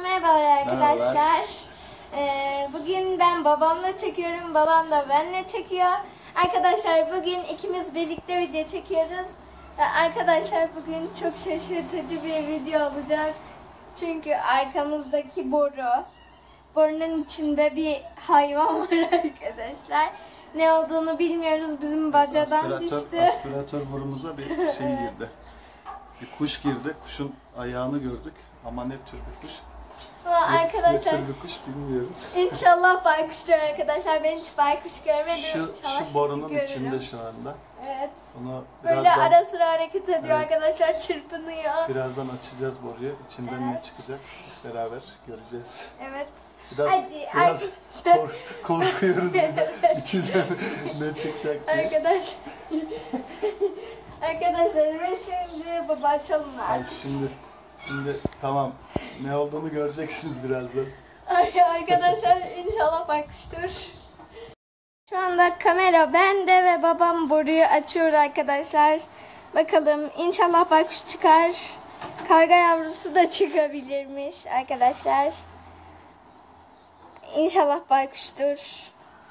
Merhabalar arkadaşlar. Bugün ben babamla çekiyorum, babam da benimle çekiyor. Arkadaşlar bugün ikimiz birlikte video çekiyoruz. Arkadaşlar bugün çok şaşırtıcı bir video olacak. Çünkü arkamızdaki borunun içinde bir hayvan var arkadaşlar. Ne olduğunu bilmiyoruz, bizim bacadan düştü. Aspiratör borumuza bir şey girdi. Bir kuş girdi. Kuşun ayağını gördük ama ne tür bir kuş? Arkadaşlar, ne tür bir kuş bilmiyoruz. İnşallah baykuştur arkadaşlar. Ben hiç baykuş görmedim. Şu borunun içinde şu anda. Evet. Onu böyle birazdan, ara sıra hareket ediyor, evet, arkadaşlar, çırpınıyor. Birazdan açacağız boruyu. İçinden Evet. ne çıkacak beraber göreceğiz. Evet. Biraz korkuyoruz bir de. İçinden ne çıkacak diye. Arkadaşlar ve şimdi baba açalım Hayır, şimdi tamam. Ne olduğunu göreceksiniz birazdan. Arkadaşlar inşallah baykuştur. Şu anda kamera bende ve babam boruyu açıyor arkadaşlar. Bakalım, inşallah baykuş çıkar. Karga yavrusu da çıkabilirmiş arkadaşlar. İnşallah baykuştur.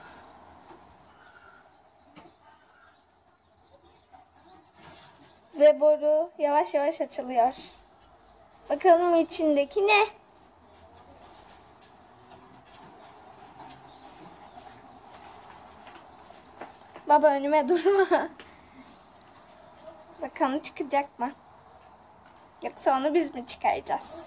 Ve boru yavaş yavaş açılıyor. Bakalım içindeki ne? Baba önüme durma. Bakalım çıkacak mı? Yoksa onu biz mi çıkaracağız?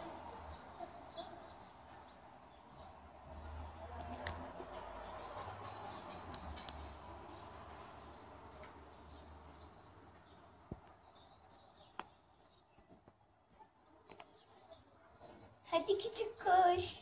Hadi küçük kuş.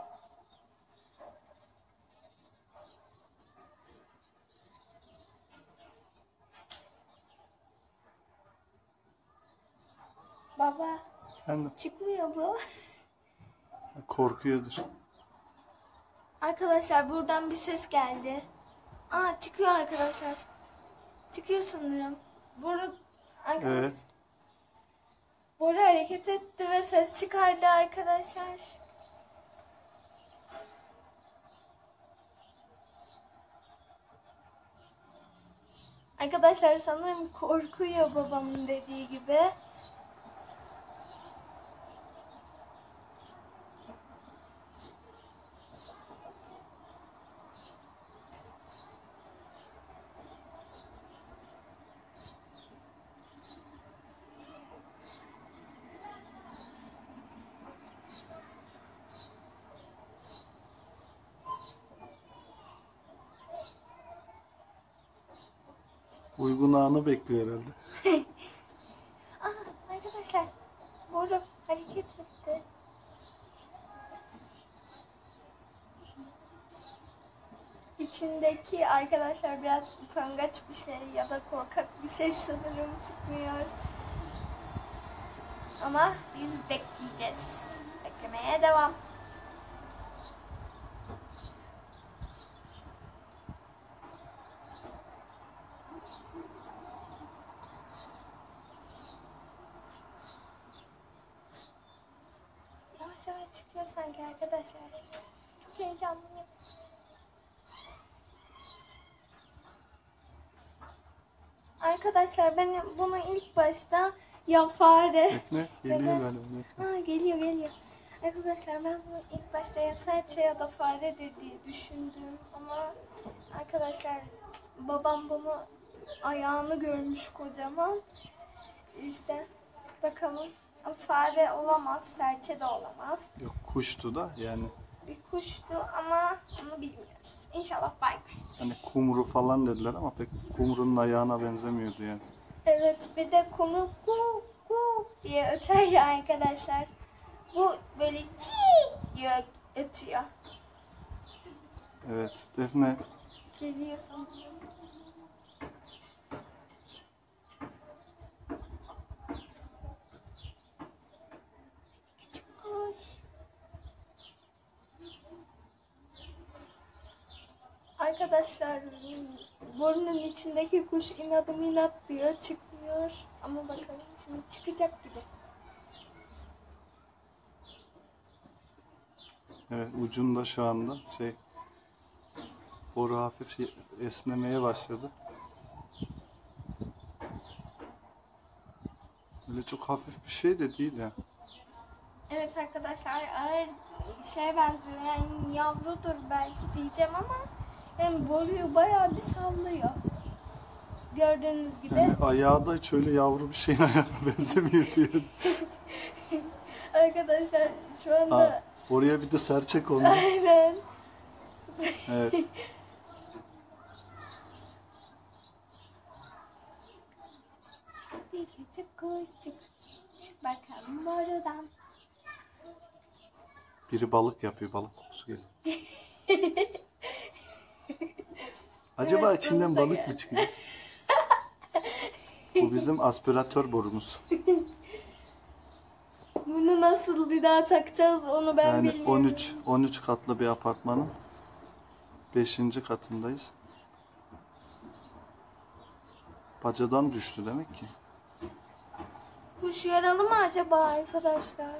Baba. Efendim? Çıkmıyor bu. Korkuyordur. Arkadaşlar buradan bir ses geldi. Çıkıyor arkadaşlar. Çıkıyor sanırım. Arkadaşlar. Evet. Boru hareket etti ve ses çıkardı arkadaşlar. Arkadaşlar sanırım korkuyor babamın dediği gibi. Uygun anı bekliyor herhalde. Arkadaşlar boru hareket etti. İçindeki arkadaşlar biraz utangaç bir şey ya da korkak bir şey sanırım, çıkmıyor. Ama biz bekleyeceğiz. Beklemeye devam. Yavaş yavaş çıkıyor sanki arkadaşlar. Çok heyecanlıyım. Arkadaşlar ben bunu ilk başta fare... Tekne geliyor galiba. Geliyor. Arkadaşlar ben bunu ilk başta ya serçe ya da faredir diye düşündüm. Ama arkadaşlar babam bunu ayağını görmüş kocaman. İşte bakalım. Fare olamaz, serçe de olamaz. Yok, kuştu da yani. Bir kuştu ama onu bilmiyoruz. İnşallah baykuştur. Hani kumru falan dediler ama pek kumrunun ayağına benzemiyordu yani. Evet, bir de kumru ku ku diye öter ya arkadaşlar. Bu böyle çiğ diye ötüyor. Evet, Defne. Geliyor sanırım. Küçük kuş. Arkadaşlar borunun içindeki kuş inadım inat diyor, çıkmıyor. Ama bakalım şimdi çıkacak gibi. Evet, ucunda şu anda boru hafif esnemeye başladı. Öyle çok hafif bir şey de değil ya. Evet arkadaşlar, ağır benziyor. Yani yavrudur belki diyeceğim ama yani boruyu bayağı bir sallıyor. Gördüğünüz gibi. Yani ayağı da hiç öyle yavru bir şeyin ayağına benzemiyor diye. Arkadaşlar şu anda Oraya bir de serçe kondu. aynen. Evet. Bir küçük kuş çık bakalım borudan. Biri balık yapıyor, balık kokusu geliyor. Acaba Evet, içinden balık da balık mı çıkıyor? Bu bizim aspiratör borumuz. Bunu nasıl bir daha takacağız onu ben Yani bilmiyorum. 13 katlı bir apartmanın 5. katındayız. Bacadan düştü demek ki. Kuş yaralı mı acaba arkadaşlar?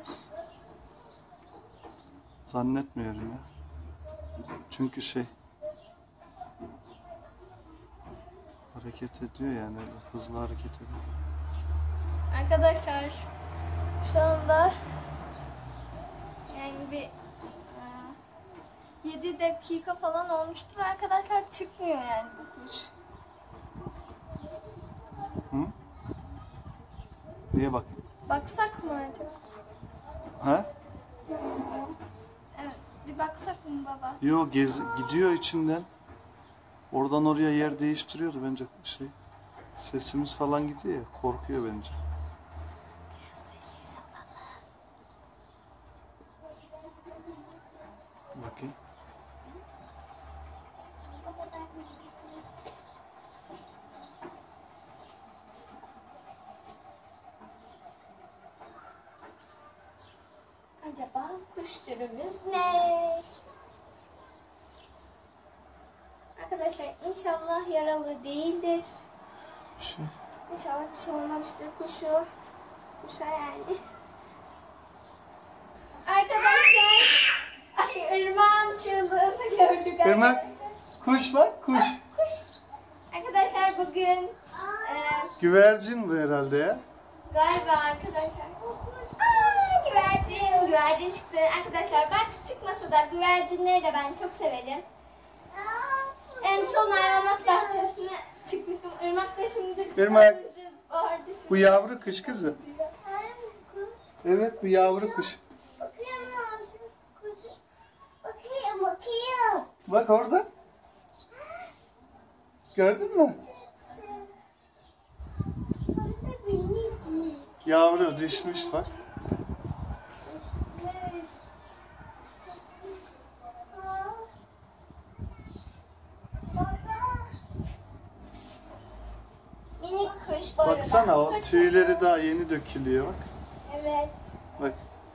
Zannetmiyorum ya. Çünkü hareket ediyor yani, öyle hızlı hareket ediyor. Arkadaşlar şu anda yani bir 7 dakika falan olmuştur arkadaşlar, çıkmıyor yani bu kuş. Hı? Niye bakayım? Baksak mı acaba? Ha? Evet, bir baksak mı baba? Yo, gidiyor içinden. Oradan oraya yer değiştiriyordu bence sesimiz falan gidiyor ya, korkuyor bence. Sessiz olalım. Bakayım. Acaba kuş türümüz ne? Arkadaşlar inşallah yaralı değildir. Bir şey. İnşallah bir şey olmamıştır kuşa yani. Arkadaşlar, ay ırmağın çığlığını gördük Irmak. arkadaşlar. Kuş bak, kuş. Kuş. Arkadaşlar bugün Güvercin bu herhalde ya. galiba arkadaşlar. Güvercin çıktı. Arkadaşlar ben küçük masuda güvercinleri de ben çok severim. En son hayvanat bahçesine çıkmıştım. Irmak da şimdi Irmak. az önce bağırdı şimdi. Bu yavru kuş kızım. Evet, bu yavru kuş. Bakayım. Bak orada. Gördün mü? Yavru düşmüş bak. Minik kuş bu arada. Baksana, o tüyleri daha yeni dökülüyor bak. Evet. Bak.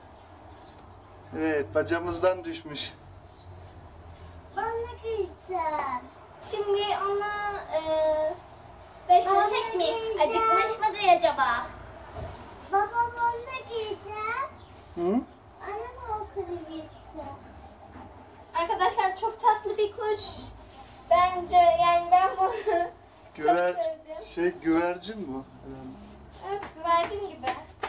Evet, bacamızdan düşmüş. Bana giyeceğim. Şimdi onu beslesek mi? Acıkmış mıdır acaba? Babam onu da giyeceğim. Hı? Annem okulu giyeceğim. Arkadaşlar çok tatlı bir kuş. Bence yani ben bunu çok sevdim. Güvercin bu. Evet, güvercin gibi.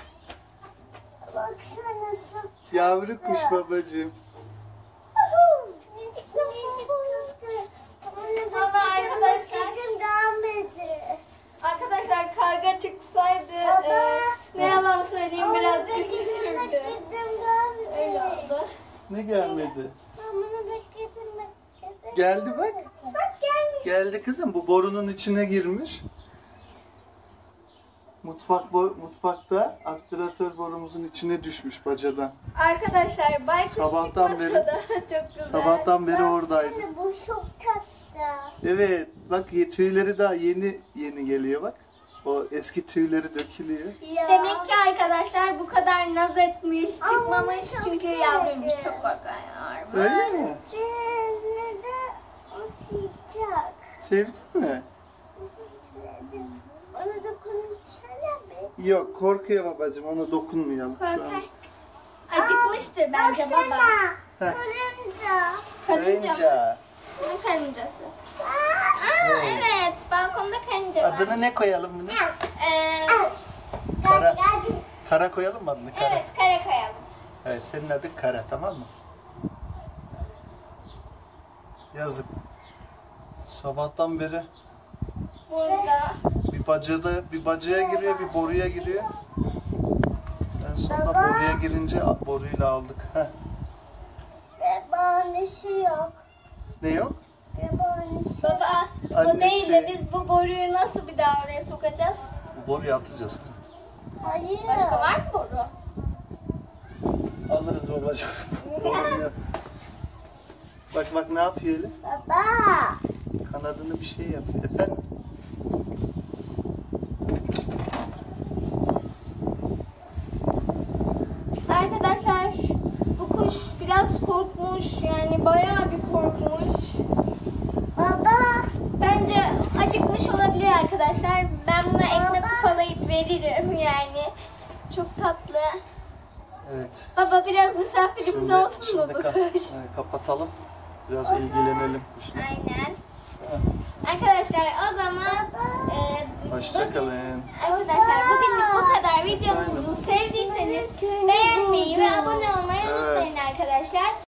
Baksana çok Yavru kuş babacığım. Ama arkadaşlar karga çıksaydı ne yalan söyleyeyim biraz üzülürdü. Öyle oldu. Ne gelmedi? Geldi bak. Bak gelmiş. Geldi kızım. Bu borunun içine girmiş. Mutfakta aspiratör borumuzun içine düşmüş bacadan. Arkadaşlar baykuş Sabahtan çıkmasa beri- da çok güzel. Sabahtan beri oradaydı. Bu çok tatlı. Evet. Bak, tüyleri daha yeni geliyor bak. O eski tüyleri dökülüyor. Demek ki arkadaşlar bu kadar naz etmiş, çıkmamış çünkü yavruymuş, çok korkuyorlarmış. Öyle mi? O sıcak. Sevdin mi? Ona dokunsana bir. Yok, korkuyor babacığım. Ona dokunmayalım şu an. Korkar. Acıkmıştır bence baba. Karınca. Karınca mı? Karınca. Ne karıncası? Evet, balkonda karınca var. Adını ne koyalım bunu? Ee, Kara. Kara koyalım mı adını? Kara. evet, kare koyalım. Evet, senin adın Kara, tamam mı? Yazık. Sabahtan beri Burada. bir bacaya giriyor, bir boruya giriyor. En sonunda boruya girince boruyla aldık. Heh. Babaannesi yok. Ne yok? Babaannesi. Baba, o Annesi. değil de biz bu boruyu nasıl bir daha oraya sokacağız? Bu boruyu atacağız kızım. Hayır. Başka var mı boru? Alırız babacığım. Boruyu. Bak ne yapıyor öyle? Baba. Kanadını bir şey yapıyor. Efendim? Arkadaşlar, bu kuş biraz korkmuş, yani bayağı bir korkmuş. Baba. Bence acıkmış olabilir arkadaşlar. Ben buna ekmek ufalayıp veririm yani. Çok tatlı. Evet. Baba, biraz misafirimiz olsun mu bu kuş? Kapatalım. Biraz ilgilenelim kuşla. Aynen. Arkadaşlar, o zaman Hoşçakalın. arkadaşlar bugünlük bu kadar. Videomuzu sevdiyseniz beğenmeyi ve abone olmayı unutmayın arkadaşlar.